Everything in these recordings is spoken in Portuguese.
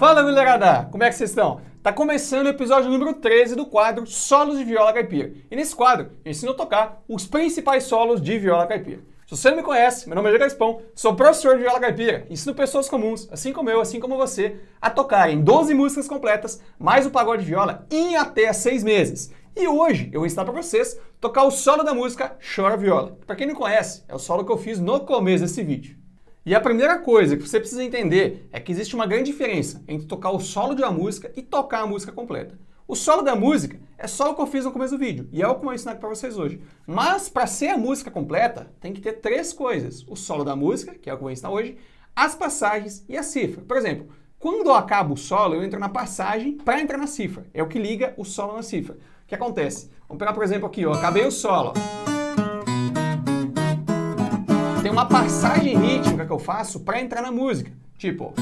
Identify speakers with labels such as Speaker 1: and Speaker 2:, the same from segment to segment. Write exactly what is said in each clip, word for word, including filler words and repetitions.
Speaker 1: Fala, mulherada! Como é que vocês estão? Tá começando o episódio número treze do quadro Solos de Viola Caipira. E nesse quadro, eu ensino a tocar os principais solos de viola caipira. Se você não me conhece, meu nome é Diego Gaspão, sou professor de viola caipira, ensino pessoas comuns, assim como eu, assim como você, a tocarem doze músicas completas, mais o pagode de viola, em até seis meses. E hoje eu vou ensinar para vocês tocar o solo da música Chora Viola. Para quem não conhece, é o solo que eu fiz no começo desse vídeo. E a primeira coisa que você precisa entender é que existe uma grande diferença entre tocar o solo de uma música e tocar a música completa. O solo da música é só o que eu fiz no começo do vídeo, e é o que eu vou ensinar para vocês hoje. Mas para ser a música completa, tem que ter três coisas. O solo da música, que é o que eu vou ensinar hoje, as passagens e a cifra. Por exemplo, quando eu acabo o solo, eu entro na passagem para entrar na cifra. É o que liga o solo na cifra. O que acontece? Vamos pegar, por exemplo, aqui, ó, acabei o solo. Tem uma passagem rítmica que eu faço para entrar na música. Tipo...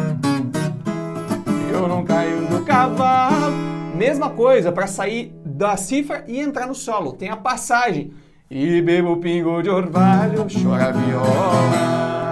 Speaker 1: Eu não caio do cavalo. Mesma coisa para sair da cifra e entrar no solo. Tem a passagem. E bebo pingo de orvalho, chora viola.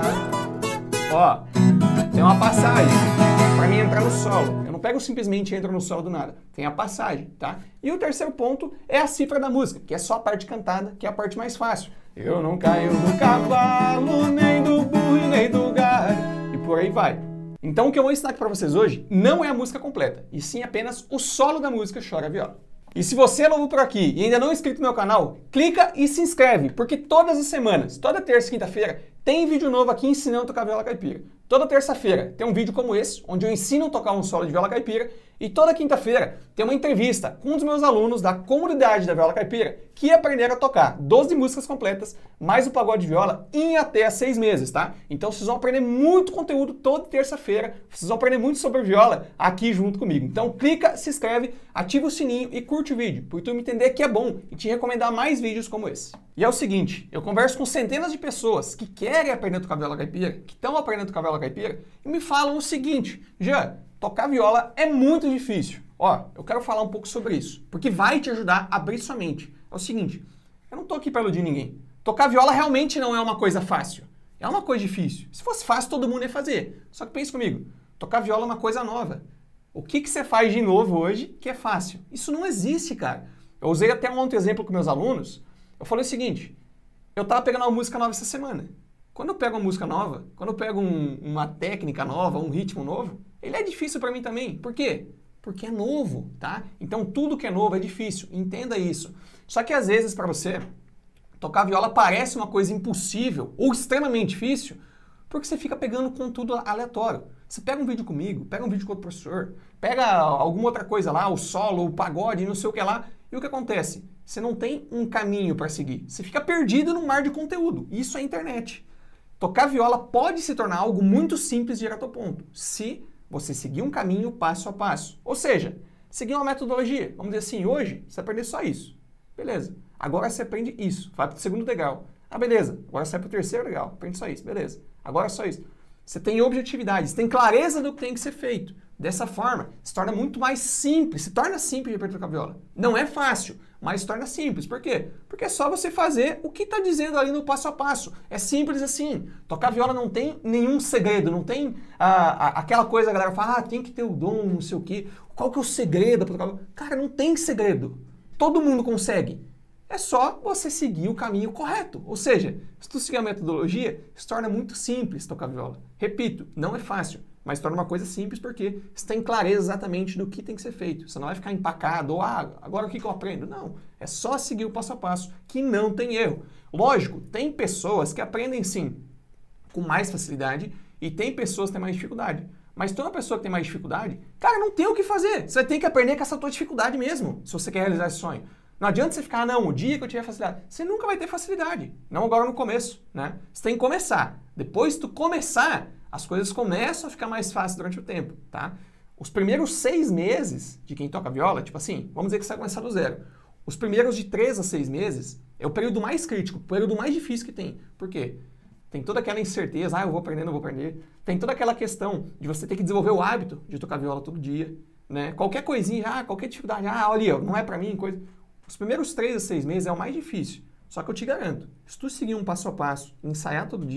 Speaker 1: Ó, tem uma passagem para mim entrar no solo. Eu não pego simplesmente e entro no solo do nada. Tem a passagem, tá? E o terceiro ponto é a cifra da música, que é só a parte cantada, que é a parte mais fácil. Eu não caio do cavalo, nem do burro, nem do galho. E por aí vai. Então o que eu vou ensinar aqui para vocês hoje não é a música completa, e sim apenas o solo da música Chora Viola. E se você é novo por aqui e ainda não é inscrito no meu canal, clica e se inscreve, porque todas as semanas, toda terça e quinta-feira, tem vídeo novo aqui ensinando a tocar viola caipira. Toda terça-feira tem um vídeo como esse, onde eu ensino a tocar um solo de viola caipira, e toda quinta-feira tem uma entrevista com um dos meus alunos da comunidade da viola caipira, que aprenderam a tocar doze músicas completas, mais o pagode de viola, em até seis meses, tá? Então vocês vão aprender muito conteúdo toda terça-feira, vocês vão aprender muito sobre viola aqui junto comigo. Então clica, se inscreve, ativa o sininho e curte o vídeo, para tu me entender que é bom e te recomendar mais vídeos como esse. E é o seguinte, eu converso com centenas de pessoas que querem aprender a tocar viola caipira, que estão aprendendo a tocar viola caipira, e me falam o seguinte: Jean, tocar viola é muito difícil. Ó, eu quero falar um pouco sobre isso, porque vai te ajudar a abrir sua mente. É o seguinte, eu não tô aqui para iludir ninguém. Tocar viola realmente não é uma coisa fácil. É uma coisa difícil. Se fosse fácil, todo mundo ia fazer. Só que pense comigo, tocar viola é uma coisa nova. O que que você faz de novo hoje que é fácil? Isso não existe, cara. Eu usei até um outro exemplo com meus alunos. Eu falei o seguinte, eu tava pegando uma música nova essa semana. Quando eu pego uma música nova, quando eu pego um, uma técnica nova, um ritmo novo, ele é difícil para mim também. Por quê? Porque é novo, tá? Então tudo que é novo é difícil, entenda isso. Só que às vezes para você, tocar viola parece uma coisa impossível ou extremamente difícil, porque você fica pegando conteúdo aleatório. Você pega um vídeo comigo, pega um vídeo com outro professor, pega alguma outra coisa lá, o solo, o pagode, não sei o que lá, e o que acontece? Você não tem um caminho para seguir. Você fica perdido num mar de conteúdo. Isso é internet. Tocar viola pode se tornar algo muito simples direto ao ponto, se você seguir um caminho passo a passo. Ou seja, seguir uma metodologia. Vamos dizer assim, hoje você aprende só isso. Beleza. Agora você aprende isso. Vai para o segundo degrau. Ah, beleza. Agora você vai para o terceiro degrau. Aprende só isso. Beleza. Agora é só isso. Você tem objetividade, você tem clareza do que tem que ser feito. Dessa forma, se torna muito mais simples, se torna simples de aprender a tocar viola. Não é fácil, mas se torna simples. Por quê? Porque é só você fazer o que está dizendo ali no passo a passo. É simples assim. Tocar viola não tem nenhum segredo, não tem ah, aquela coisa, a galera fala, ah, tem que ter o dom, não sei o quê. Qual que é o segredo para tocar viola? Cara, não tem segredo. Todo mundo consegue. É só você seguir o caminho correto. Ou seja, se tu seguir a metodologia, se torna muito simples tocar viola. Repito, não é fácil, mas torna uma coisa simples porque você tem clareza exatamente do que tem que ser feito. Você não vai ficar empacado, ou ah, agora o que, que eu aprendo? Não, é só seguir o passo a passo, que não tem erro. Lógico, tem pessoas que aprendem sim, com mais facilidade, e tem pessoas que têm mais dificuldade. Mas toda pessoa que tem mais dificuldade, cara, não tem o que fazer. Você vai ter que aprender com essa tua dificuldade mesmo, se você quer realizar esse sonho. Não adianta você ficar, ah, não, o dia que eu tiver facilidade. Você nunca vai ter facilidade. Não agora no começo, né? Você tem que começar. Depois que tu começar, as coisas começam a ficar mais fáceis durante o tempo, tá? Os primeiros seis meses de quem toca viola, tipo assim, vamos dizer que você vai começar do zero. Os primeiros de três a seis meses é o período mais crítico, o período mais difícil que tem. Por quê? Tem toda aquela incerteza, ah, eu vou aprender, não vou aprender. Tem toda aquela questão de você ter que desenvolver o hábito de tocar viola todo dia, né? Qualquer coisinha, ah, qualquer dificuldade, ah, olha, não é pra mim, coisa... Os primeiros três a seis meses é o mais difícil. Só que eu te garanto, se tu seguir um passo a passo, ensaiar todo dia,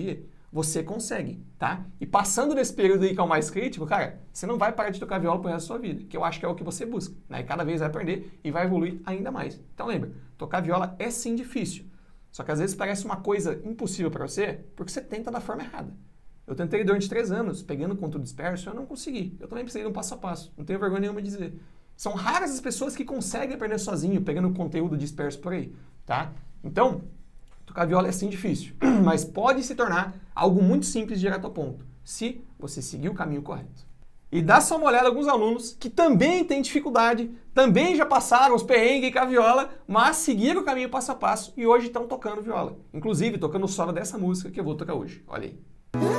Speaker 1: você consegue, tá? E passando desse período aí que é o mais crítico, cara, você não vai parar de tocar viola pro resto da sua vida, que eu acho que é o que você busca, né? E cada vez vai aprender e vai evoluir ainda mais. Então lembra, tocar viola é sim difícil, só que às vezes parece uma coisa impossível para você, porque você tenta da forma errada. Eu tentei durante três anos, pegando conteúdo disperso, eu não consegui. Eu também precisei de um passo a passo, não tenho vergonha nenhuma de dizer. São raras as pessoas que conseguem aprender sozinho, pegando conteúdo disperso por aí, tá? Então, tocar viola é sim difícil, mas pode se tornar algo muito simples direto ao ponto, se você seguir o caminho correto. E dá só uma olhada em alguns alunos que também têm dificuldade, também já passaram os perrengues com a viola, mas seguiram o caminho passo a passo e hoje estão tocando viola. Inclusive, tocando o solo dessa música que eu vou tocar hoje. Olha aí.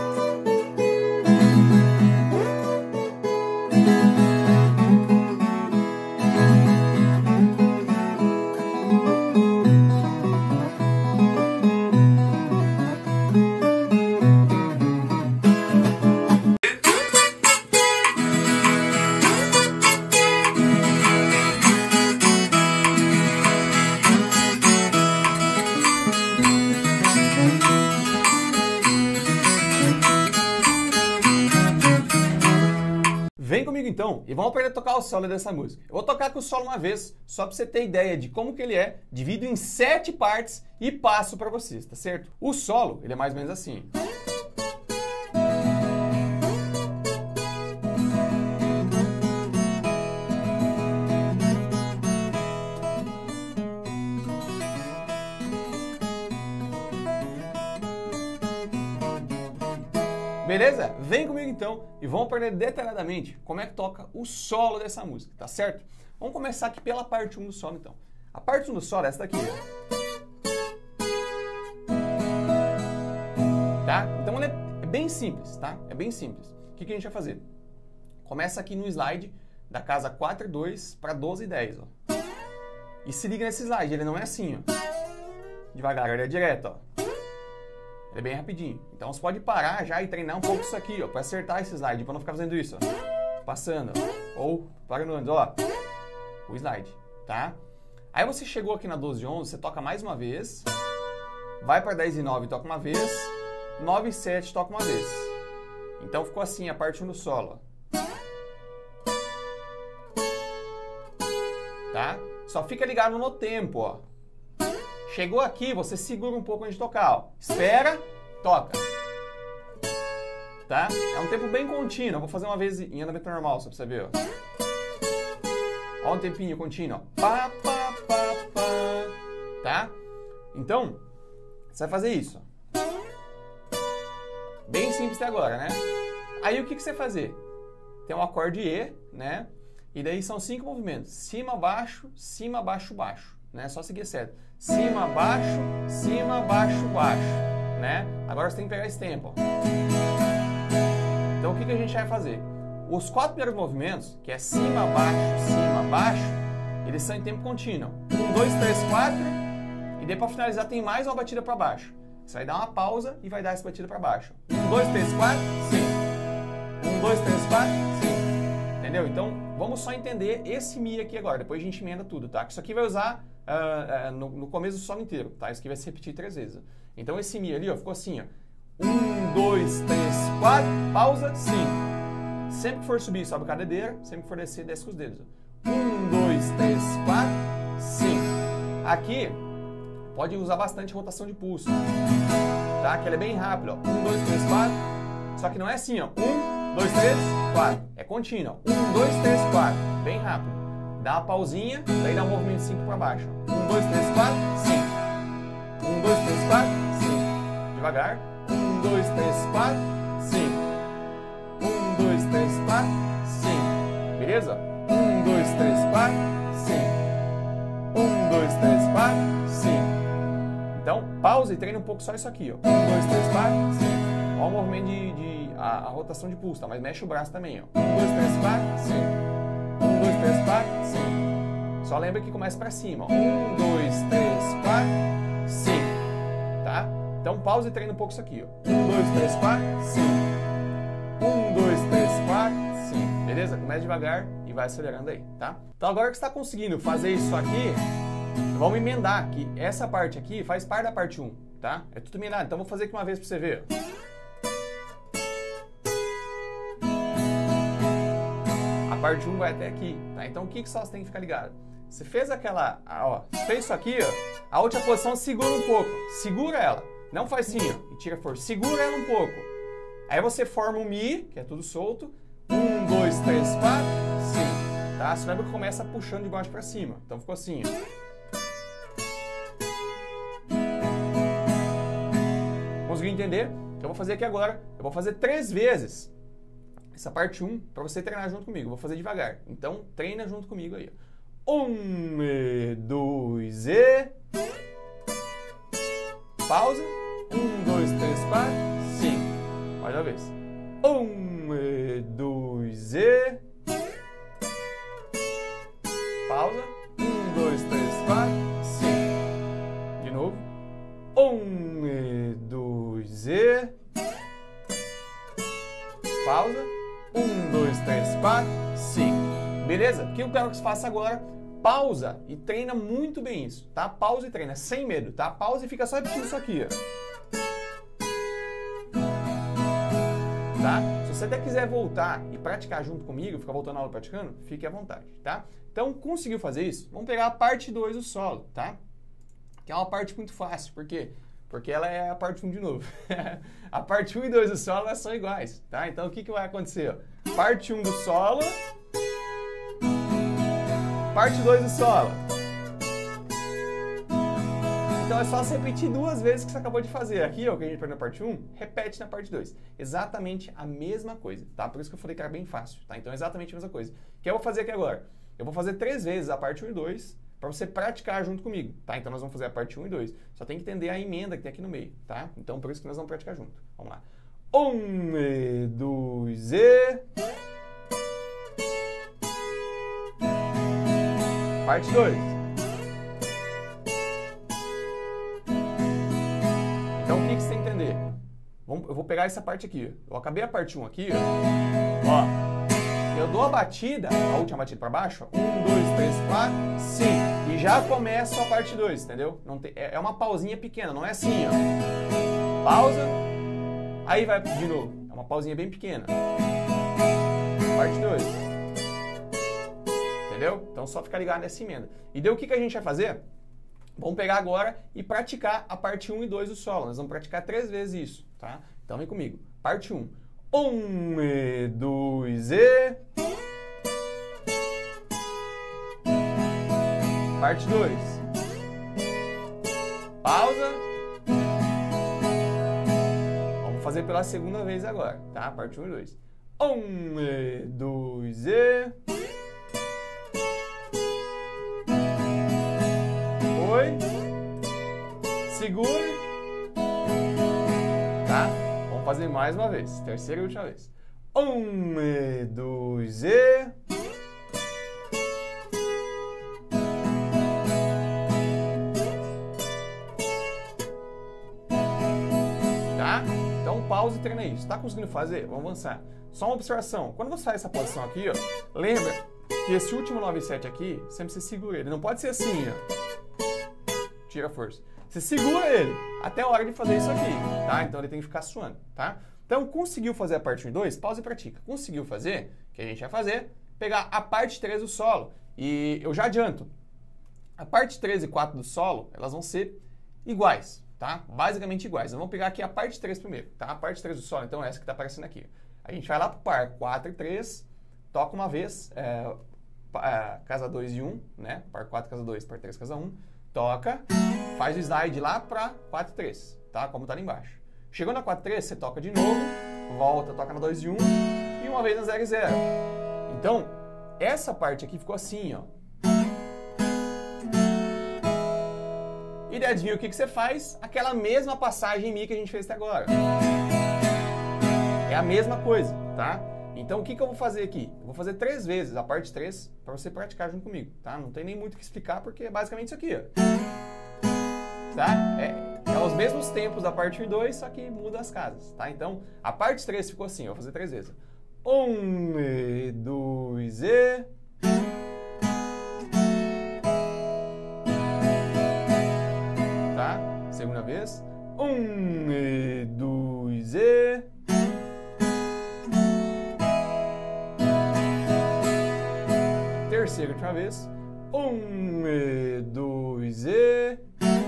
Speaker 1: Vem comigo então e vamos aprender a tocar o solo dessa música. Eu vou tocar com o solo uma vez, só para você ter ideia de como que ele é, divido em sete partes e passo para vocês, tá certo? O solo, ele é mais ou menos assim. Beleza? Vem comigo então e vamos aprender detalhadamente como é que toca o solo dessa música, tá certo? Vamos começar aqui pela parte um do solo então. A parte um do solo é essa daqui, tá? Então é bem simples, tá? É bem simples. O que, que a gente vai fazer? Começa aqui no slide da casa quatro e dois para doze e dez, ó. E se liga nesse slide, ele não é assim, ó. Devagar, ele é direto, ó. É bem rapidinho. Então você pode parar já e treinar um pouco isso aqui, ó, para acertar esse slide, para não ficar fazendo isso, ó. Passando, ó. Ou parando antes, ó. O slide, tá? Aí você chegou aqui na doze e onze, você toca mais uma vez. Vai para dez e nove, toca uma vez. nove e sete, toca uma vez. Então ficou assim a parte um do solo, ó. Tá? Só fica ligado no tempo, ó. Chegou aqui, você segura um pouco antes de tocar, ó. Espera, toca. Tá? É um tempo bem contínuo. Eu vou fazer uma vez em andamento normal, só pra você ver, ó. Ó um tempinho contínuo, ó. Pá, pá, pá, pá. Tá? Então, você vai fazer isso, ó. Bem simples até agora, né? Aí o que, que você vai fazer? Tem um acorde E, né? E daí são cinco movimentos. Cima, baixo, cima, baixo, baixo. Né? Só seguir certo. Cima, baixo, cima, baixo, baixo. Né? Agora você tem que pegar esse tempo, ó. Então o que, que a gente vai fazer? Os quatro primeiros movimentos, que é cima, baixo, cima, baixo, eles são em tempo contínuo. Um, dois, três, quatro. E daí para finalizar tem mais uma batida para baixo. Você vai dar uma pausa e vai dar essa batida para baixo. Um, dois, três, quatro, sim. Um, dois, três, quatro, sim. Entendeu? Então vamos só entender esse Mi aqui agora. Depois a gente emenda tudo, tá? Que isso aqui vai usar uh, uh, no, no começo do solo inteiro, tá? Isso aqui vai se repetir três vezes. Então esse Mi ali, ó, ficou assim, ó. Um, dois, três, quatro, pausa, cinco. Sempre que for subir, sobe com a cadeira. Sempre que for descer, desce com os dedos. Um, dois, três, quatro, cinco. Aqui, pode usar bastante rotação de pulso, tá? Que ela é bem rápida, ó. Um, dois, três, quatro. Só que não é assim, ó. Um, dois, três, quatro. É contínuo, ó. Um, dois, três, quatro. Bem rápido. Dá uma pausinha, daí dá um movimento cinco para baixo. Um, dois, três, quatro, cinco. Um, dois, três, quatro, cinco. Devagar. Um, dois, três, quatro, cinco. Um, dois, três, quatro, cinco. Beleza? Um, dois, três, quatro, cinco. Um, dois, três, quatro, cinco. Então, pausa e treina um pouco só isso aqui, ó. Um, dois, três, quatro, cinco. Olha o movimento de, de a, a rotação de pulso, tá? Mas mexe o braço também, ó. Um, dois, três, quatro, cinco. Um, dois, três, quatro, cinco. Só lembra que começa pra cima, ó. Um, dois, três, quatro, cinco. Tá? Então, pausa e treina um pouco isso aqui, ó. Um, dois, três, quatro, cinco. Um, dois, três, quatro, cinco. Beleza? Começa devagar e vai acelerando aí, tá? Então, agora que você está conseguindo fazer isso aqui, vamos emendar que essa parte aqui faz parte da parte um, tá? É tudo emendado. Então, vou fazer aqui uma vez para você ver. parte um vai até aqui, tá? Então o que, que só você tem que ficar ligado? Você fez aquela, ó, fez isso aqui, ó, a última posição segura um pouco, segura ela, não faz assim, ó, e tira força, segura ela um pouco. Aí você forma um Mi, que é tudo solto, um, dois, três, quatro, cinco, tá? Você lembra que começa puxando de baixo pra cima, então ficou assim, ó. Conseguiu entender? O que eu vou fazer aqui agora, eu vou fazer três vezes essa parte um para você treinar junto comigo. Eu vou fazer devagar. Então, treina junto comigo aí. Um, e, dois, e... Pausa. Um, dois, três, quatro, cinco. Mais uma vez. Um, e, dois, e... Pausa. Um, dois, três, quatro, cinco. De novo. Um, e, dois, e... Pausa. Um, dois, três, quatro, cinco. Beleza? O que eu quero que você faça agora? Pausa e treina muito bem isso, tá? Pausa e treina, sem medo, tá? Pausa e fica só repetindo isso aqui, ó. Tá? Se você até quiser voltar e praticar junto comigo, ficar voltando a aula praticando, fique à vontade, tá? Então, conseguiu fazer isso? Vamos pegar a parte dois do solo, tá? Que é uma parte muito fácil, por quê? Porque ela é a parte um de novo. A parte um e dois do solo elas são iguais, tá? Então o que, que vai acontecer? Ó? Parte um do solo, parte dois do solo. Então é só você repetir duas vezes o que você acabou de fazer. Aqui, ó, que a gente aprendeu na parte um, repete na parte dois. Exatamente a mesma coisa, tá? Por isso que eu falei que era bem fácil, tá? Então é exatamente a mesma coisa. O que eu vou fazer aqui agora? Eu vou fazer três vezes a parte um e dois, para você praticar junto comigo, tá? Então nós vamos fazer a parte um e dois. Só tem que entender a emenda que tem aqui no meio, tá? Então por isso que nós vamos praticar junto. Vamos lá. Um, e, dois, e... Parte dois. Então o que, que você tem que entender? Vamos, eu vou pegar essa parte aqui. Eu acabei a parte um aqui, ó. Ó. Eu dou a batida, a última batida para baixo, ó. Um, dois, três, quatro, cinco. E já começa a parte dois, entendeu? Não tem, é uma pausinha pequena, não é assim, ó. Pausa. Aí vai de novo. É uma pausinha bem pequena. Parte dois. Entendeu? Então só ficar ligado nessa emenda. E daí o que, que a gente vai fazer? Vamos pegar agora e praticar a parte um e dois do solo. Nós vamos praticar três vezes isso, tá? Então vem comigo. Parte um. Um, e, dois, e... Parte dois. Pausa. Vamos fazer pela segunda vez agora, tá? Parte um e dois. Um, e, dois, e... Foi. Segure. Tá? Vamos fazer mais uma vez. Terceira e última vez. Um, e, dois, e... Tá? Então pausa e treina isso. Tá conseguindo fazer? Vamos avançar. Só uma observação. Quando você sai essa posição aqui, ó, lembra que esse último nove sete aqui, sempre você segura ele. Não pode ser assim, ó. Tira a força. Você segura ele até a hora de fazer isso aqui, tá? Então ele tem que ficar suando, tá? Então, conseguiu fazer a parte um e dois? Pausa e pratica. Conseguiu fazer? O que a gente vai fazer? Pegar a parte três do solo. E eu já adianto. A parte três e quatro do solo, elas vão ser iguais, tá? Basicamente iguais. Então, vamos pegar aqui a parte três primeiro, tá? A parte três do solo, então, é essa que está aparecendo aqui. A gente vai lá pro par quatro e três, toca uma vez, é, é, casa dois e um, né? Par quatro, casa dois, par três, casa um. Toca, faz o slide lá para quatro e três, tá? Como tá ali embaixo. Chegou na quatro e três, você toca de novo, volta, toca na dois e um e uma vez na zero e zero. Então, essa parte aqui ficou assim, ó. E daí, adivinha o que, que você faz? Aquela mesma passagem em Mi que a gente fez até agora. É a mesma coisa, tá? Então, o que, que eu vou fazer aqui? Eu vou fazer três vezes a parte três para você praticar junto comigo, tá? Não tem nem muito o que explicar, porque é basicamente isso aqui, ó. Tá? É, é os mesmos tempos da parte um e dois, só que muda as casas, tá? Então, a parte três ficou assim, eu vou fazer três vezes. Um, e, dois, e... Tá? Segunda vez. Um, e, dois, e... terceira última vez. Um, e, dois, e...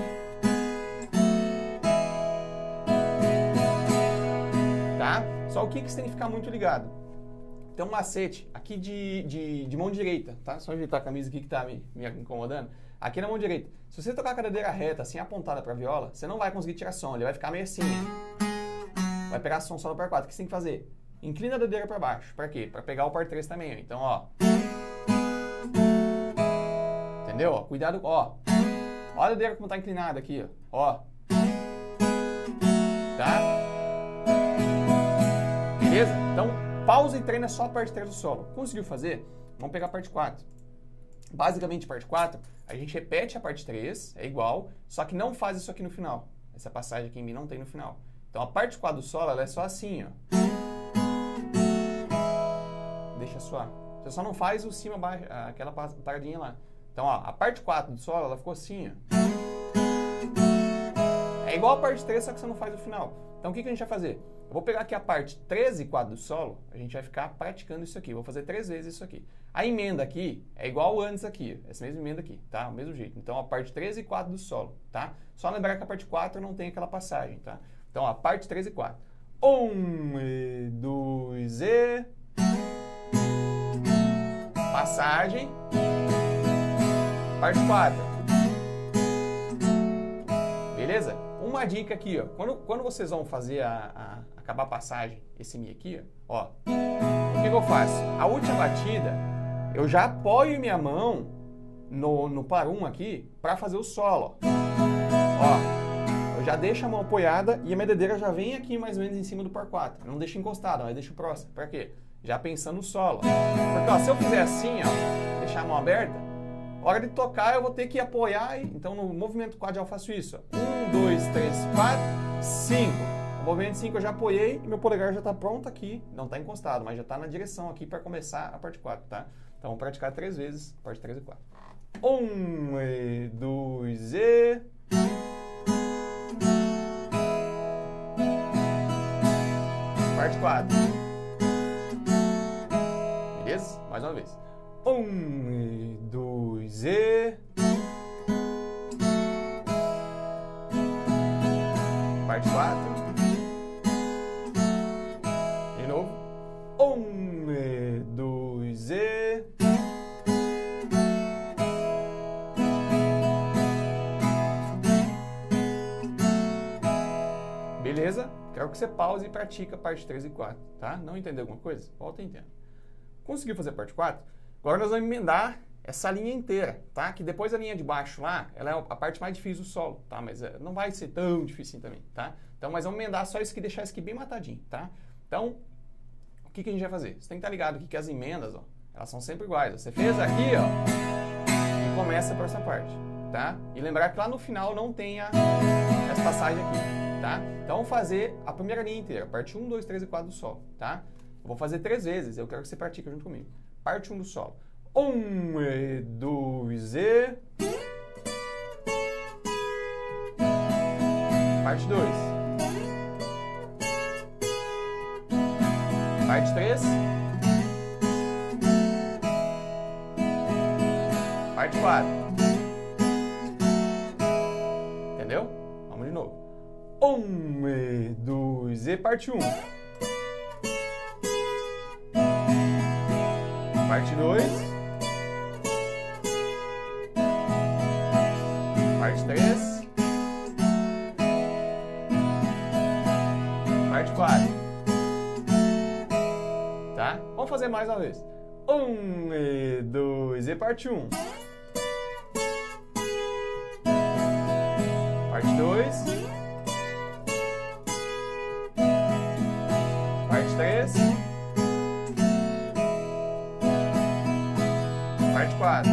Speaker 1: Tá? Só o que, que você tem que ficar muito ligado? Tem um macete aqui de, de, de mão direita, tá? Só ajeitar a camisa aqui que tá me, me incomodando. Aqui na mão direita. Se você tocar a cadeira reta, assim, apontada pra viola, você não vai conseguir tirar som, ele vai ficar meio assim. Vai pegar som só no par quatro. O que você tem que fazer? Inclina a dedeira para baixo. Para quê? Para pegar o par três também. Ó. Então, ó. Entendeu? Ó, cuidado, ó. Olha a dedeira como tá inclinada aqui, ó. Ó. Tá? Beleza? Então, pausa e treina só a parte três do solo. Conseguiu fazer? Vamos pegar a parte quatro. Basicamente, parte quatro, a gente repete a parte três, é igual, só que não faz isso aqui no final. Essa passagem aqui em mim não tem no final. Então, a parte quatro do solo, ela é só assim, ó. Deixa suar. Você só não faz o cima, baixo, aquela paradinha lá. Então, ó, a parte quatro do solo, ela ficou assim, ó. É igual a parte três, só que você não faz o final. Então, o que, que a gente vai fazer? Eu vou pegar aqui a parte três e quatro do solo, a gente vai ficar praticando isso aqui. Vou fazer três vezes isso aqui. A emenda aqui é igual antes aqui, essa mesma emenda aqui, tá? O mesmo jeito. Então, a parte três e quatro do solo, tá? Só lembrar que a parte quatro não tem aquela passagem, tá? Então, a parte três e quatro. Um, e, dois, e... Passagem. Parte quatro. Beleza? Uma dica aqui, ó. Quando, quando vocês vão fazer a, a acabar a passagem, esse Mi aqui, ó. O que, que eu faço? A última batida, eu já apoio minha mão no, no par um aqui para fazer o solo, ó. Ó. Eu já deixo a mão apoiada e a minha dedeira já vem aqui mais ou menos em cima do par quatro. Eu não deixo encostado, mas deixo próximo. Para quê? Já pensando no solo. Porque, ó, se eu fizer assim, ó, deixar a mão aberta, hora de tocar eu vou ter que apoiar. E, então, no movimento quadro eu faço isso. Ó. Um, dois, três, quatro, cinco. No movimento cinco eu já apoiei e meu polegar já está pronto aqui. Não está encostado, mas já está na direção aqui para começar a parte quatro, tá? Então, vamos praticar três vezes a parte três e quatro. Um, e, dois, e... Parte quatro. Beleza? Mais uma vez. Um, e, dois, e... Parte quatro. De novo. Um, e, dois, e... Beleza? Quero que você pause e pratique a parte três e quatro, tá? Não entendeu alguma coisa? Volta e entenda. Conseguiu fazer a parte quatro? Agora nós vamos emendar essa linha inteira, tá? Que depois a linha de baixo lá, ela é a parte mais difícil do solo, tá? Mas não vai ser tão difícil assim também, tá? Então, mas vamos emendar só isso aqui, deixar isso aqui bem matadinho, tá? Então, o que, que a gente vai fazer? Você tem que estar ligado aqui que as emendas, ó, elas são sempre iguais. Você fez aqui, ó, e começa por essa parte, tá? E lembrar que lá no final não tem a, essa passagem aqui, tá? Então, vamos fazer a primeira linha inteira, parte um, dois, três e quatro do solo, tá? Eu vou fazer três vezes, eu quero que você pratique junto comigo. Parte um do solo. Um, e, dois, e... Parte dois. Parte três. Parte quatro. Entendeu? Vamos de novo. Um, e, dois, e... Parte um. Parte dois. Parte três. Parte quatro. Tá? Vamos fazer mais uma vez. Um, e, dois, e parte um. Parte dois. Parte três. Parte quatro.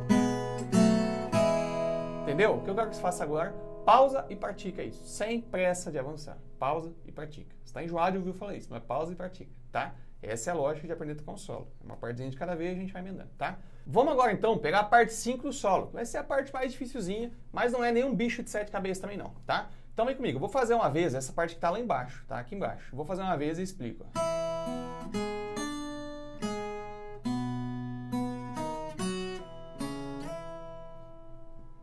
Speaker 1: Entendeu? O que eu quero que você faça agora? Pausa e pratica isso. Sem pressa de avançar. Pausa e pratica. Você está enjoado de ouvir eu falar isso, mas pausa e pratica, tá? Essa é a lógica de aprender a tocar um solo. É uma partezinha de cada vez e a gente vai emendando, tá? Vamos agora então pegar a parte cinco do solo. Vai ser a parte mais dificilzinha, mas não é nenhum bicho de sete cabeças também não, tá? Então vem comigo. Eu vou fazer uma vez essa parte que tá lá embaixo, tá? Aqui embaixo. Vou fazer uma vez e explico.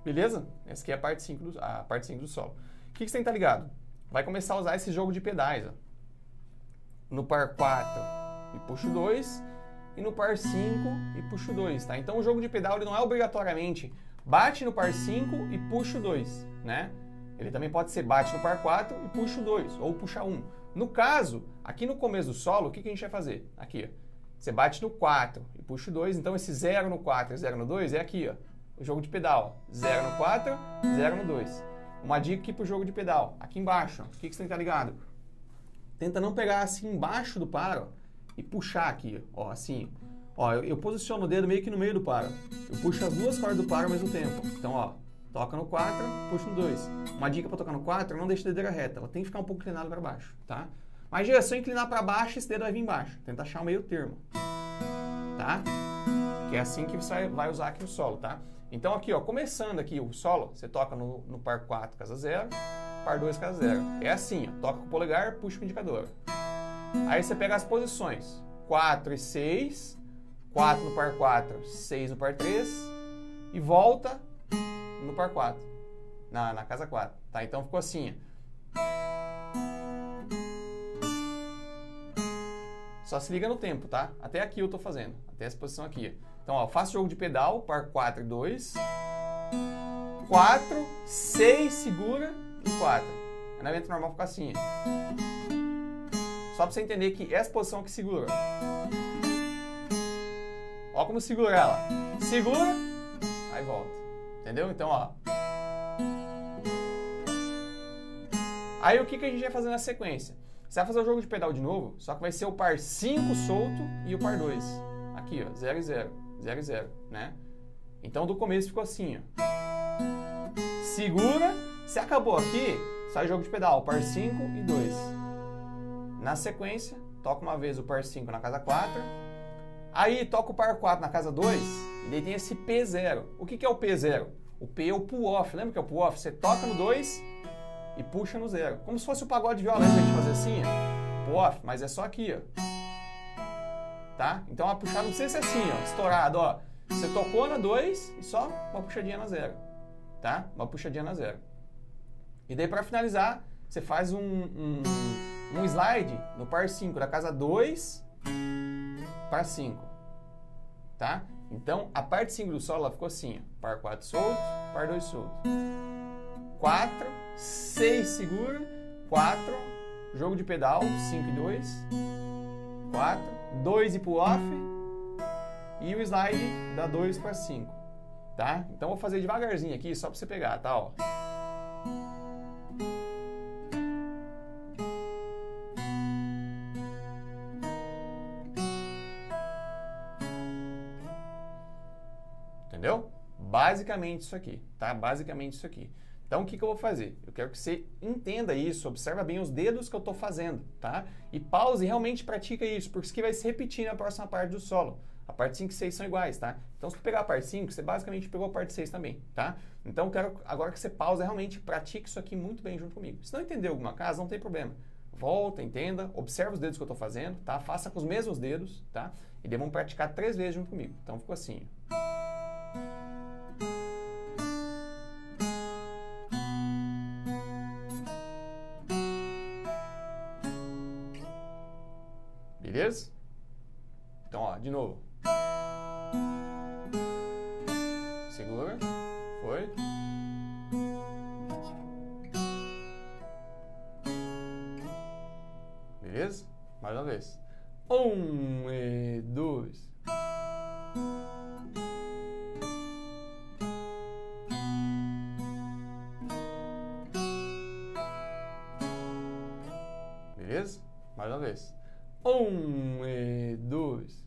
Speaker 1: Beleza? Essa aqui é a parte cinco do, a parte cinco do solo. O que, que você tem que estar ligado? Vai começar a usar esse jogo de pedais. Ó. No par quatro e puxo dois, e no par cinco e puxo dois, tá? Então o jogo de pedal ele não é obrigatoriamente bate no par cinco e puxo dois, né? Ele também pode ser bate no par quatro e puxo dois, ou puxa um. No caso, aqui no começo do solo, o que, que a gente vai fazer? Aqui, ó. Você bate no quatro e puxa o dois, então esse zero no quatro e zero no dois é aqui, ó. O jogo de pedal, ó. zero no quatro, zero no dois. Uma dica aqui pro jogo de pedal, aqui embaixo, ó. O que, que você tem que estar ligado? Tenta não pegar assim embaixo do par, ó, e puxar aqui, ó, assim. Ó, eu, eu posiciono o dedo meio que no meio do par. Eu puxo as duas cordas do par ao mesmo tempo. Então, ó, toca no quatro, puxa no dois. Uma dica para tocar no quatro, não deixe a dedeira reta. Ela tem que ficar um pouco inclinada para baixo, tá? Mas, Gê, se eu inclinar para baixo, esse dedo vai vir embaixo. Tenta achar o meio termo, tá? Que é assim que você vai usar aqui o solo, tá? Então, aqui, ó, começando aqui o solo, você toca no, no par quatro, casa zero, par dois, casa zero. É assim, ó, toca com o polegar, puxa com o indicador. Aí você pega as posições, quatro e seis, quatro no par quatro, seis no par três, e volta no par quatro, na, na casa quatro, tá? Então ficou assim, ó. Só se liga no tempo, tá? Até aqui eu tô fazendo, até essa posição aqui. Então, ó, faço jogo de pedal, par quatro e dois, quatro, seis, segura e quatro. Na vento normal fica assim, ó. Só pra você entender que essa posição que segura. Ó como segura ela. Segura, aí volta. Entendeu? Então, ó. Aí o que, que a gente vai fazer na sequência? Você vai fazer o jogo de pedal de novo, só que vai ser o par cinco solto e o par dois. Aqui, ó, zero e zero, zero e zero, né? Então do começo ficou assim, ó. Segura, se acabou aqui, sai jogo de pedal, par cinco e dois. Na sequência, toca uma vez o par cinco na casa quatro, aí toca o par quatro na casa dois, e daí tem esse P zero. O que, que é o P zero? O P é o pull-off, lembra que é o pull-off? Você toca no dois e puxa no zero. Como se fosse o pagode de viola, lembra que a gente fazia assim, ó? Pull-off, mas é só aqui, ó. Tá? Então a puxada não precisa ser assim, ó, estourado, ó. Você tocou na dois e só uma puxadinha na zero, tá? Uma puxadinha na zero. E daí para finalizar, você faz um, um, um slide no par cinco da casa dois para cinco, tá? Então a parte cinco do solo ela ficou assim, ó, par quatro solto, par dois solto, quatro, seis segura, quatro, jogo de pedal, cinco e dois, quatro, dois e pull-off, e o slide dá dois para cinco, tá? Então vou fazer devagarzinho aqui, só para você pegar, tá? Ó. Entendeu? Basicamente isso aqui, tá? Basicamente isso aqui. Então, o que, que eu vou fazer? Eu quero que você entenda isso, observa bem os dedos que eu estou fazendo, tá? E pause e realmente pratica isso, porque isso aqui vai se repetir na próxima parte do solo. A parte cinco e seis são iguais, tá? Então, se você pegar a parte cinco, você basicamente pegou a parte seis também, tá? Então, eu quero agora que você pause e realmente pratique isso aqui muito bem junto comigo. Se não entender alguma coisa, não tem problema. Volta, entenda, observa os dedos que eu estou fazendo, tá? Faça com os mesmos dedos, tá? E daí vamos praticar três vezes junto comigo. Então, ficou assim, ó. Beleza? Então, ó, de novo. Segura. Foi. Beleza? Mais uma vez. Um e dois. Beleza? Mais uma vez. Um e dois.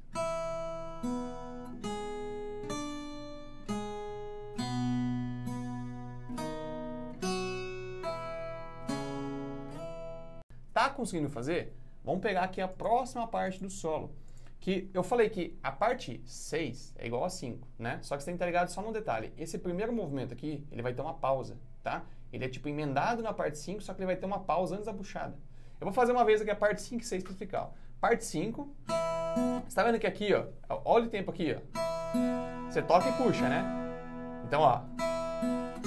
Speaker 1: Tá conseguindo fazer? Vamos pegar aqui a próxima parte do solo. Que eu falei que a parte seis é igual a cinco, né? Só que você tem que estar ligado só num detalhe. Esse primeiro movimento aqui, ele vai ter uma pausa, tá? Ele é tipo emendado na parte cinco, só que ele vai ter uma pausa antes da puxada. Eu vou fazer uma vez aqui a parte cinco e seis para ficar. Parte cinco. Você tá vendo que aqui, ó, olha o tempo aqui, ó. Você toca e puxa, né? Então, ó.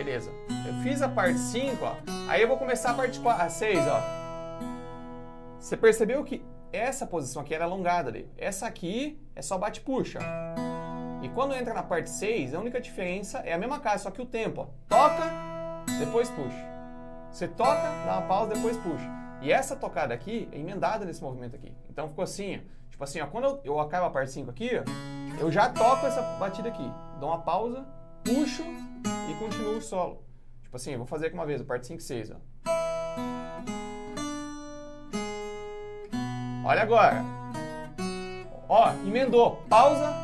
Speaker 1: beleza. Eu fiz a parte cinco, ó. Aí eu vou começar a parte quatro, a seis, ó. Você percebeu que essa posição aqui era alongada ali. Essa aqui é só bate-puxa. E quando entra na parte seis, a única diferença é a mesma casa, só que o tempo, ó. Toca, depois puxa. Você toca, dá uma pausa, depois puxa. E essa tocada aqui é emendada nesse movimento aqui. Então ficou assim, ó. Tipo assim, ó, quando eu, eu acabo a parte cinco aqui, ó, eu já toco essa batida aqui. Dou uma pausa, puxo e continuo o solo. Tipo assim, eu vou fazer aqui uma vez, a parte cinco e seis, ó. Olha agora. Ó, emendou, pausa.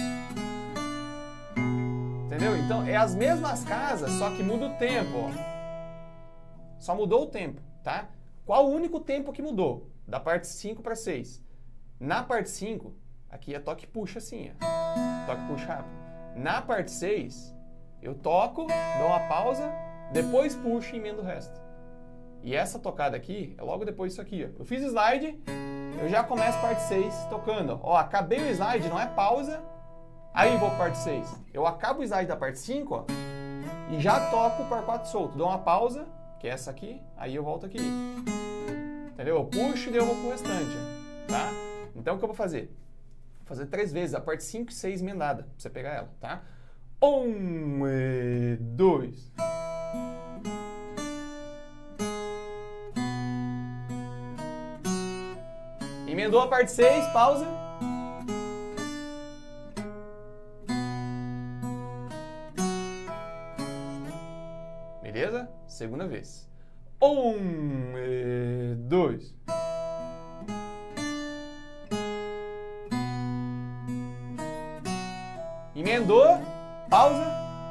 Speaker 1: Entendeu? Então, é as mesmas casas, só que muda o tempo, ó. Só mudou o tempo, tá? Qual o único tempo que mudou? Da parte cinco para seis. Na parte cinco, aqui é toque e puxa assim, ó. Toque e puxa rápido. Na parte seis, eu toco, dou uma pausa, depois puxo e emendo o resto. E essa tocada aqui é logo depois disso aqui, ó. Eu fiz slide, eu já começo a parte seis tocando, ó. Ó, acabei o slide, não é pausa, aí vou para parte seis. Eu acabo o slide da parte cinco, ó, e já toco o par quatro solto. Dou uma pausa, que é essa aqui, aí eu volto aqui. Entendeu? Eu puxo e eu vou pro restante, tá? Então, o que eu vou fazer? Vou fazer três vezes a parte cinco e seis emendada, pra você pegar ela, tá? Um e dois. Emendou a parte seis, pausa. Beleza? Segunda vez. Um e dois. Emendou, pausa.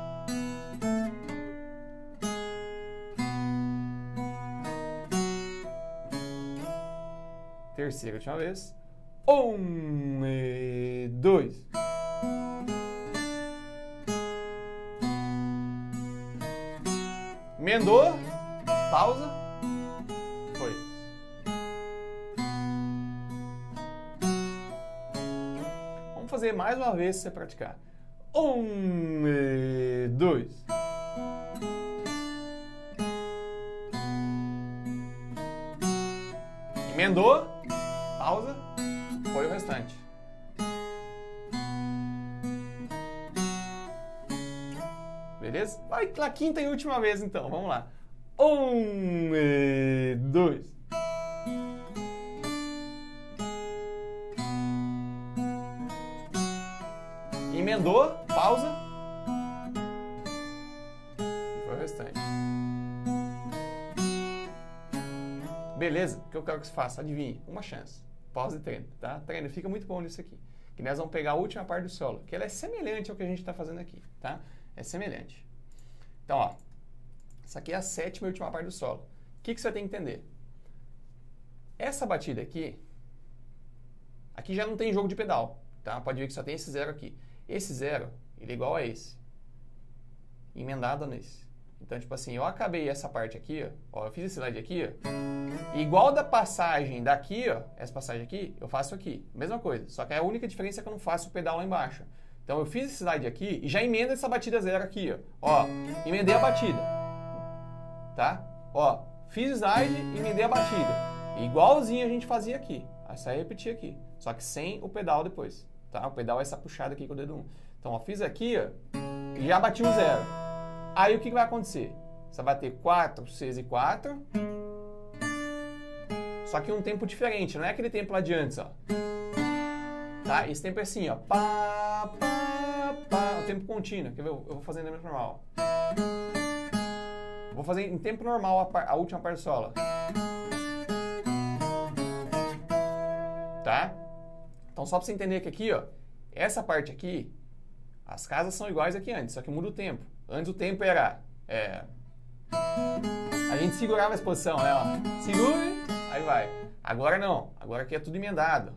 Speaker 1: Terceira, última vez. Um e dois. Emendou, pausa. Foi. Vamos fazer mais uma vez se você praticar. Um e dois. Emendou, pausa, foi o restante. Beleza? Vai na quinta e última vez então, vamos lá. Um e dois. Emendou, pausa. E foi o restante. Beleza? O que eu quero que você faça? Adivinhe. Uma chance. Pausa e treino, tá? Treino. Fica muito bom nisso aqui. Que nós vamos pegar a última parte do solo. Que ela é semelhante ao que a gente está fazendo aqui, tá? É semelhante. Então, ó. Essa aqui é a sétima e última parte do solo. O que, que você tem que entender? Essa batida aqui, aqui já não tem jogo de pedal, tá? Pode ver que só tem esse zero aqui. Esse zero, ele é igual a esse. Emendado nesse. Então, tipo assim, eu acabei essa parte aqui, ó. ó eu fiz esse slide aqui, ó. Igual da passagem daqui, ó. Essa passagem aqui, eu faço aqui. Mesma coisa. Só que a única diferença é que eu não faço o pedal lá embaixo. Então, eu fiz esse slide aqui e já emendo essa batida zero aqui, ó. Ó, emendei a batida. Tá? Ó, fiz slide e emendei a batida. Igualzinho a gente fazia aqui. Aí só repetir aqui. Só que sem o pedal depois. Tá? O pedal é essa puxada aqui com o dedo um. Então, ó, fiz aqui, ó, e já bati um zero. Aí, o que, que vai acontecer? Você vai ter quatro, seis e quatro. Só que um tempo diferente. Não é aquele tempo lá de antes, ó. Tá? Esse tempo é assim, ó. Pá, pá, pá. O tempo contínuo. Quer ver? Eu vou fazer em tempo normal. Vou fazer em tempo normal a, par, a última parte do solo. Tá? Então, só pra você entender que aqui, ó, essa parte aqui, as casas são iguais aqui antes, só que muda o tempo. Antes o tempo era... É, a gente segurava essa posição, né? Ó. Segure, aí vai. Agora não. Agora aqui é tudo emendado.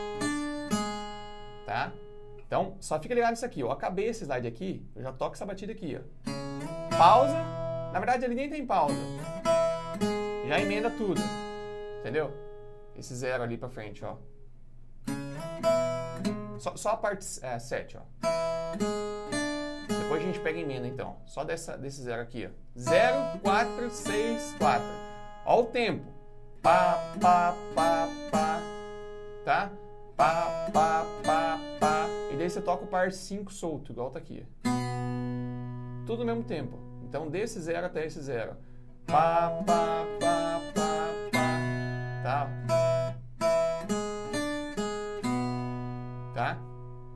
Speaker 1: Tá? Então, só fica ligado nisso aqui. Eu acabei esse slide aqui, eu já toco essa batida aqui, ó. Pausa. Na verdade, ele nem tem pausa. Já emenda tudo. Entendeu? Esse zero ali pra frente, ó. Só, só a parte é, sete, ó. Depois a gente pega a emenda, então. Só dessa, desse zero aqui, ó. zero, quatro, seis, quatro. Ó o tempo. Pá, pá, pá, pá. Tá? Pá, pá, pá, pá. E daí você toca o par cinco solto, igual tá aqui. Tudo no mesmo tempo. Então, desse zero até esse zero. Pá, pá, pá, pá, pá. Tá? Tá?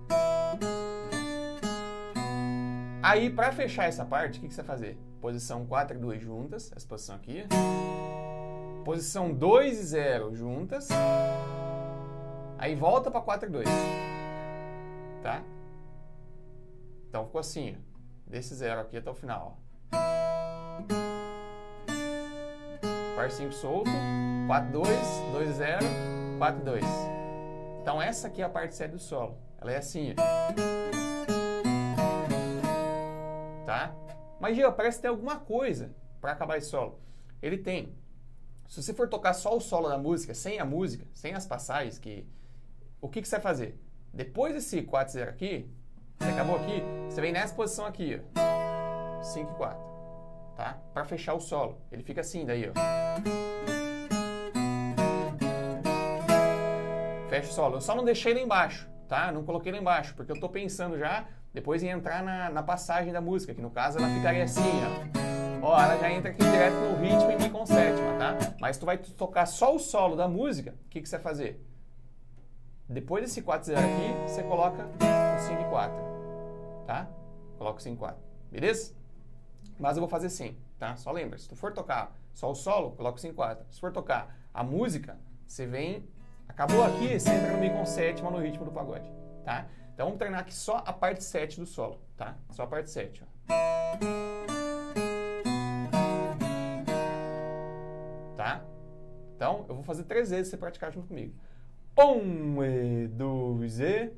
Speaker 1: Aí, para fechar essa parte, o que, que você vai fazer? Posição quatro e dois juntas, essa posição aqui. Posição dois e zero juntas. Aí volta para quatro e dois. Tá? Então ficou assim, ó. Desse zero aqui até o final, ó. Par cinco solto, quatro, dois, dois, zero, quatro, dois. Então essa aqui é a parte sete do solo. Ela é assim, ó. Tá? Mas, Gia, parece ter alguma coisa para acabar esse solo. Ele tem. Se você for tocar só o solo da música, sem a música, sem as passagens, que, o que, que você vai fazer? Depois desse quatro, zero aqui, você acabou aqui, você vem nessa posição aqui, ó. cinco e quatro. Tá? Para fechar o solo. Ele fica assim daí, ó. Fecha o solo. Eu só não deixei lá embaixo, tá? Não coloquei lá embaixo, porque eu tô pensando já depois em entrar na, na passagem da música, que no caso ela ficaria assim, ó. Ó, ela já entra aqui direto no ritmo em Mi com sétima, tá? Mas tu vai tocar só o solo da música, o que, que você vai fazer? Depois desse quatro, zero aqui, você coloca o cinco e quatro, tá? Coloca o cinco e quatro, beleza? Mas eu vou fazer assim, tá? Só lembra, se tu for tocar só o solo, coloca o cinco e quatro. Se for tocar a música, você vem, acabou aqui, você entra no Mi com sétima no ritmo do pagode, tá? Então vamos treinar aqui só a parte sete do solo, tá? Só a parte sete, ó. Tá? Então eu vou fazer três vezes pra você praticar junto comigo. Um e dois e...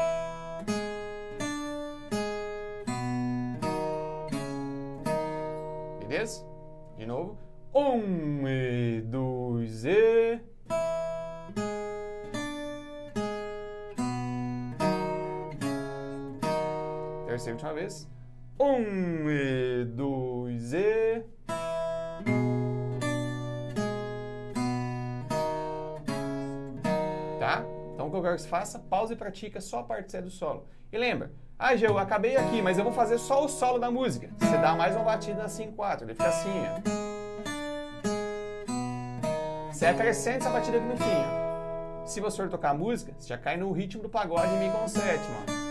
Speaker 1: Beleza? De novo. Um e dois e... Terceira e última vez. Um e dois e... Tá? Então o que eu quero que você faça, pausa e pratica só a parte C do solo. E lembra, ah, Gê, eu acabei aqui, mas eu vou fazer só o solo da música. Você dá mais uma batida na cinco quatro, ele fica assim, ó. Você acrescenta essa batida aqui no fim, ó. Se você for tocar a música, você já cai no ritmo do pagode em Mi com sétima, ó.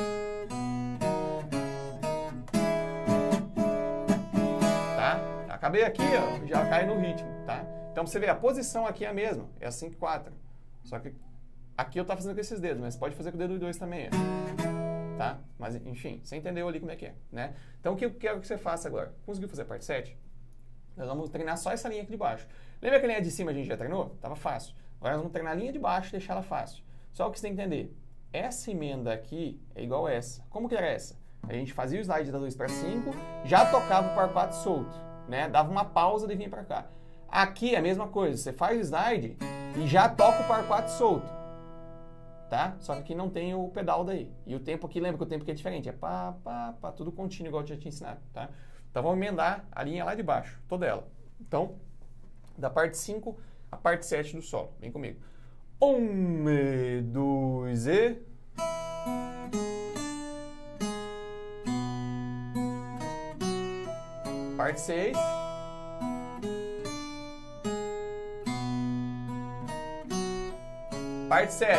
Speaker 1: Acabei aqui, ó, já cai no ritmo, tá? Então, você vê, a posição aqui é a mesma, é a cinco quatro. Só que aqui eu tô fazendo com esses dedos, mas pode fazer com o dedo dois também, ó. Tá? Mas, enfim, você entendeu ali como é que é, né? Então, o que eu quero que você faça agora? Conseguiu fazer a parte sete? Nós vamos treinar só essa linha aqui de baixo. Lembra que a linha de cima a gente já treinou? Tava fácil. Agora nós vamos treinar a linha de baixo e deixar ela fácil. Só o que você tem que entender, essa emenda aqui é igual a essa. Como que era essa? A gente fazia o slide da dois para cinco, já tocava o par quatro solto. Né? Dava uma pausa e vinha para cá. Aqui é a mesma coisa, você faz o slide e já toca o par quatro solto, tá? Só que aqui não tem o pedal daí. E o tempo aqui, lembra que o tempo aqui é diferente, é pá, pá, pá, tudo contínuo, igual eu já tinha ensinado, tá? Então vamos emendar a linha lá de baixo, toda ela. Então, da parte cinco a parte sete do solo. Vem comigo. Um e dois e... Parte seis. Parte sete.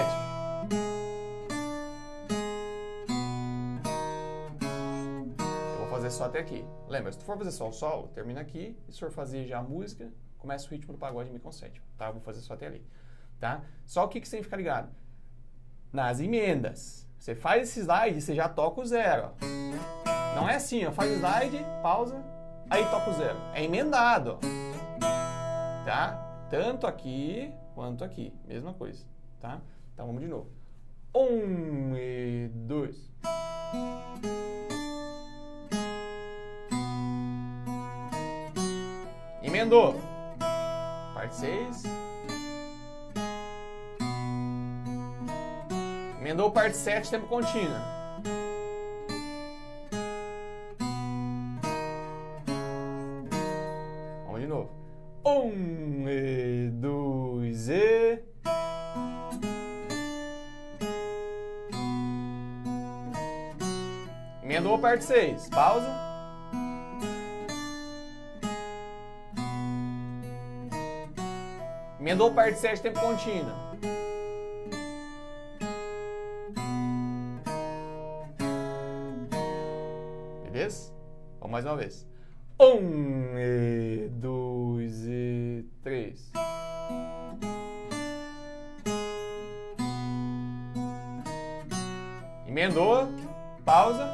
Speaker 1: Eu vou fazer só até aqui. Lembra, se tu for fazer só o solo, termina aqui. E se for fazer já a música, começa o ritmo do pagode em Mi com sétima, tá? Eu vou fazer só até ali, tá? Só o que, que você tem que ficar ligado? Nas emendas. Você faz esse slide, você já toca o zero, ó. Não é assim, ó. Faz o slide, pausa... Aí toca o zero. É emendado, ó. Tá? Tanto aqui quanto aqui. Mesma coisa, tá? Então vamos de novo. Um e dois. Emendou. Parte seis. Emendou parte sete, tempo contínuo. Emendou a parte seis. Pausa. Emendou a parte sete, tempo contínuo. Beleza? Vamos mais uma vez. Um, e dois, e três. Emendou. Pausa.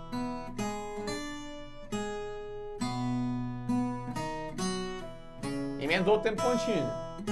Speaker 1: Emendou o tempo contínuo.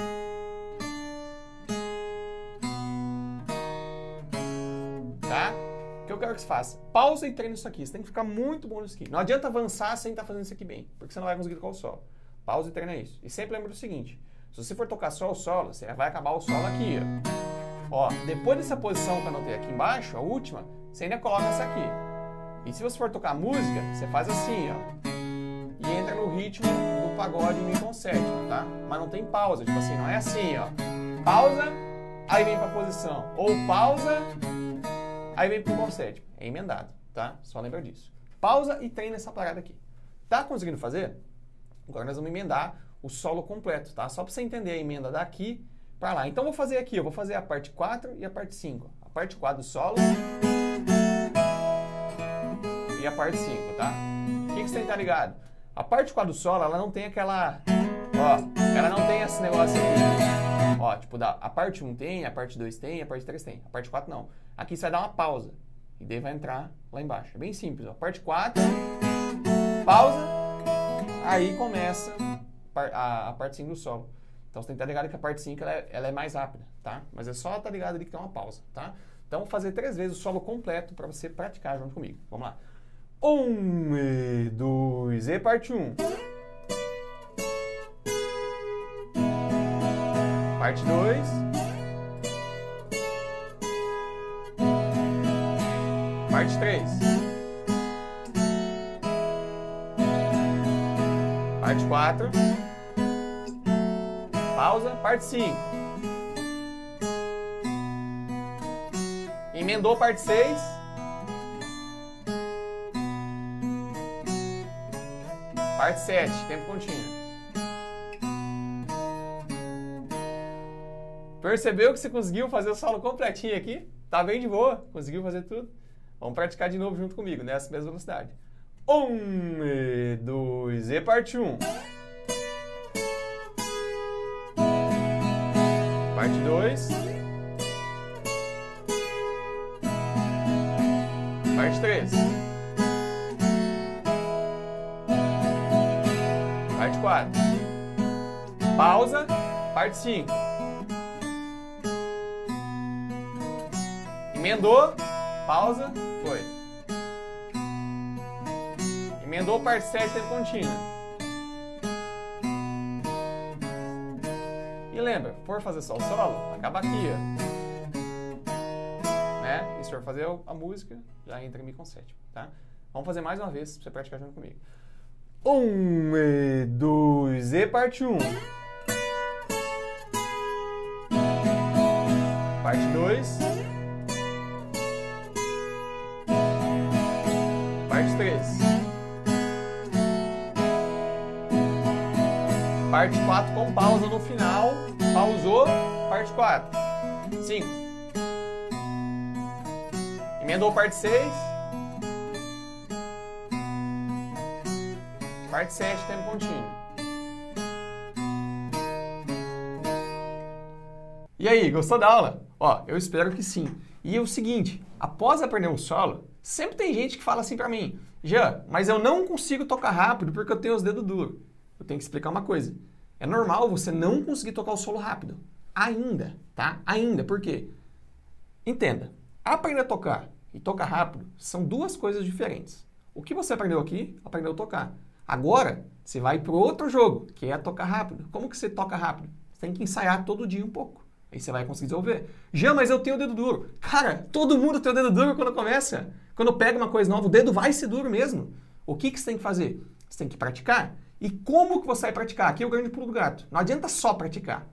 Speaker 1: Tá? O que eu quero que você faça? Pausa e treina isso aqui. Você tem que ficar muito bom nisso aqui. Não adianta avançar sem estar fazendo isso aqui bem, porque você não vai conseguir tocar o solo. Pausa e treina isso. E sempre lembra do seguinte, se você for tocar só o solo, você vai acabar o solo aqui, ó. Ó, depois dessa posição que eu anotei aqui embaixo, a última, você ainda coloca essa aqui. E se você for tocar música, você faz assim, ó. E entra no ritmo do pagode em Mi com sétima, tá? Mas não tem pausa, tipo assim, não é assim, ó. Pausa, aí vem pra posição. Ou pausa, aí vem pro Mi com sétima. É emendado, tá? Só lembra disso. Pausa e treina essa parada aqui. Tá conseguindo fazer? Agora nós vamos emendar o solo completo, tá? Só pra você entender a emenda daqui pra lá. Então eu vou fazer aqui, eu vou fazer a parte quatro e a parte cinco. A parte quatro do solo e a parte cinco, tá? O que, que você tem que estar ligado? A parte quatro do solo, ela não tem aquela... Ó, ela não tem esse negócio aqui. Ó, tipo, da, a parte um tem, a parte dois tem, a parte três tem. A parte quatro não. Aqui você vai dar uma pausa. E daí vai entrar lá embaixo. É bem simples, ó. Parte quatro, pausa, aí começa a, a parte cinco do solo. Então você tem que estar ligado que a parte cinco ela é, ela é mais rápida, tá? Mas é só estar ligado ali que tem uma pausa, tá? Então vou fazer três vezes o solo completo para você praticar junto comigo. Vamos lá. Um, e dois, e parte um. Parte dois. Parte três. Parte quatro. Pausa. Parte cinco. Emendou parte seis. Parte sete, tempo contínuo. Percebeu que você conseguiu fazer o solo completinho aqui? Tá bem de boa, conseguiu fazer tudo? Vamos praticar de novo junto comigo, nessa mesma velocidade. Um, e dois, e parte um. Parte dois. Parte três. Parte quatro. Pausa. Parte cinco. Emendou. Pausa. Foi. Emendou parte sete, tempo contínuo. E lembra, for fazer só o solo, acaba aqui, ó. Né? E se for fazer a música, já entra em Mi com sétima, tá? Vamos fazer mais uma vez pra você praticar junto comigo. Um, e dois, e parte um. Parte dois. Parte três. Parte quatro com pausa no final. Pausou. Parte quatro. cinco. Emendou parte seis. Parte sete, tempo contínuo. E aí, gostou da aula? Ó, eu espero que sim. E é o seguinte, após aprender um solo, sempre tem gente que fala assim pra mim, Jean, mas eu não consigo tocar rápido porque eu tenho os dedos duros. Eu tenho que explicar uma coisa. É normal você não conseguir tocar o solo rápido. Ainda, tá? Ainda. Por quê? Entenda, aprender a tocar e tocar rápido são duas coisas diferentes. O que você aprendeu aqui, aprendeu a tocar. Agora, você vai para o outro jogo, que é tocar rápido. Como que você toca rápido? Você tem que ensaiar todo dia um pouco. Aí você vai conseguir desenvolver. Jean, mas eu tenho o dedo duro. Cara, todo mundo tem o dedo duro quando começa. Quando pega uma coisa nova, o dedo vai ser duro mesmo. O que, que você tem que fazer? Você tem que praticar. E como que você vai praticar? Aqui é o grande pulo do gato. Não adianta só praticar.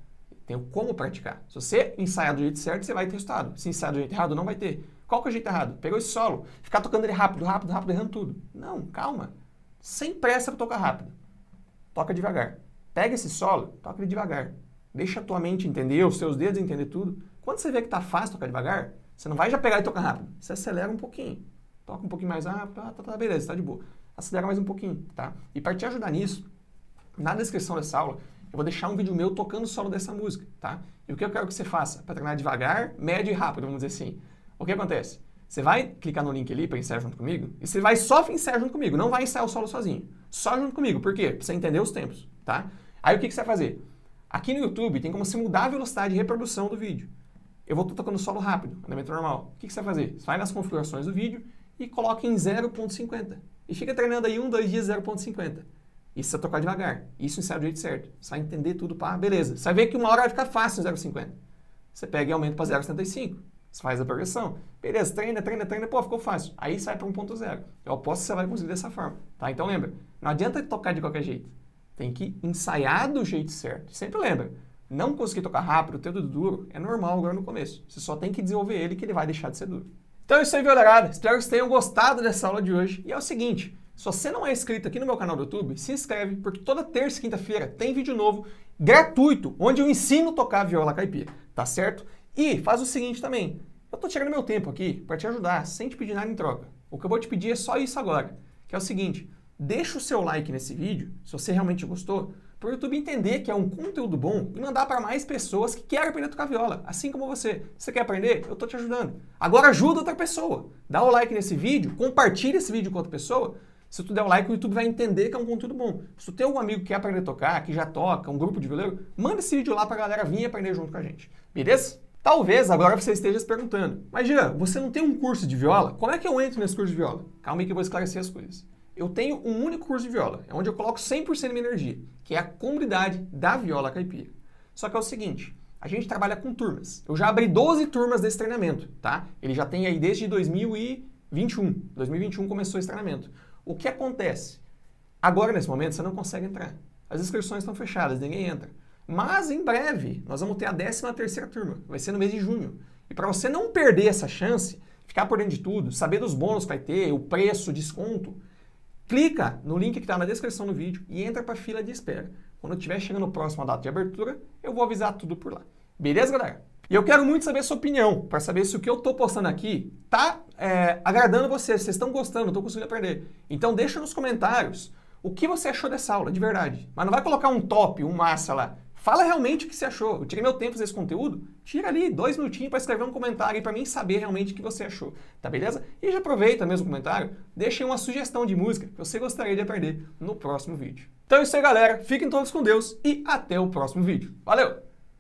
Speaker 1: tenho como praticar. Se você ensaiar do jeito certo, você vai ter resultado. Se ensaiar do jeito errado, não vai ter. Qual que é o jeito errado? Pegou esse solo, ficar tocando ele rápido, rápido, rápido, errando tudo. Não, calma. Sem pressa para tocar rápido. Toca devagar. Pega esse solo, toca ele devagar. Deixa a tua mente entender, os seus dedos entender tudo. Quando você vê que tá fácil tocar devagar, você não vai já pegar e tocar rápido. Você acelera um pouquinho. Toca um pouquinho mais rápido, ah, tá, tá, beleza, tá de boa. Acelera mais um pouquinho, tá? E para te ajudar nisso, na descrição dessa aula, eu vou deixar um vídeo meu tocando o solo dessa música, tá? E o que eu quero que você faça? Para treinar devagar, médio e rápido, vamos dizer assim. O que acontece? Você vai clicar no link ali para ensaiar junto comigo, e você vai só ensaiar junto comigo, não vai ensaiar o solo sozinho. Só junto comigo, por quê? Pra você entender os tempos, tá? Aí o que, que você vai fazer? Aqui no YouTube tem como você mudar a velocidade de reprodução do vídeo. Eu vou estar tocando solo rápido, andamento normal. O que, que você vai fazer? Você vai nas configurações do vídeo e coloca em zero ponto cinquenta. E fica treinando aí um, dois dias zero ponto cinquenta. Isso você vai tocar devagar. Isso ensaia do jeito certo. Você vai entender tudo, pá, beleza. Você vai ver que uma hora vai ficar fácil em zero ponto cinquenta. Você pega e aumenta para zero ponto setenta e cinco. Você faz a progressão. Beleza, treina, treina, treina, pô, ficou fácil. Aí sai para um ponto zero. Eu aposto que você vai conseguir dessa forma, tá? Então lembra, não adianta tocar de qualquer jeito. Tem que ensaiar do jeito certo. Sempre lembra, não conseguir tocar rápido, ter dedo duro, é normal agora no começo. Você só tem que desenvolver ele que ele vai deixar de ser duro. Então é isso aí, galera. Espero que vocês tenham gostado dessa aula de hoje. E é o seguinte, se você não é inscrito aqui no meu canal do YouTube, se inscreve, porque toda terça e quinta-feira tem vídeo novo, gratuito, onde eu ensino a tocar viola caipira, tá certo? E faz o seguinte também, eu tô tirando meu tempo aqui para te ajudar, sem te pedir nada em troca. O que eu vou te pedir é só isso agora, que é o seguinte, deixa o seu like nesse vídeo, se você realmente gostou, para o YouTube entender que é um conteúdo bom e mandar para mais pessoas que querem aprender a tocar viola, assim como você. Você quer aprender? Eu tô te ajudando. Agora ajuda outra pessoa. Dá o like nesse vídeo, compartilha esse vídeo com outra pessoa. Se tu der o like, o YouTube vai entender que é um conteúdo bom. Se tu tem algum amigo que quer aprender a tocar, que já toca, um grupo de violeiro, manda esse vídeo lá pra galera vir aprender junto com a gente. Beleza? Talvez agora você esteja se perguntando, mas Jean, você não tem um curso de viola? Como é que eu entro nesse curso de viola? Calma aí que eu vou esclarecer as coisas. Eu tenho um único curso de viola, é onde eu coloco cem por cento da minha energia, que é a comunidade da viola caipira. Só que é o seguinte, a gente trabalha com turmas. Eu já abri doze turmas desse treinamento, tá? Ele já tem aí desde dois mil e vinte e um. dois mil e vinte e um começou esse treinamento. O que acontece? Agora, nesse momento, você não consegue entrar. As inscrições estão fechadas, ninguém entra. Mas, em breve, nós vamos ter a décima terceira turma. Vai ser no mês de junho. E para você não perder essa chance, ficar por dentro de tudo, saber dos bônus que vai ter, o preço, o desconto, clica no link que está na descrição do vídeo e entra para a fila de espera. Quando eu estiver chegando próximo à data de abertura, eu vou avisar tudo por lá. Beleza, galera? E eu quero muito saber a sua opinião, para saber se o que eu estou postando aqui está é, agradando vocês, vocês estão gostando, estão conseguindo aprender. Então deixa nos comentários o que você achou dessa aula, de verdade. Mas não vai colocar um top, um massa lá. Fala realmente o que você achou. Eu tirei meu tempo desse conteúdo, tira ali dois minutinhos para escrever um comentário para mim saber realmente o que você achou, tá beleza? E já aproveita mesmo o comentário, deixa aí uma sugestão de música que você gostaria de aprender no próximo vídeo. Então é isso aí, galera. Fiquem todos com Deus e até o próximo vídeo. Valeu!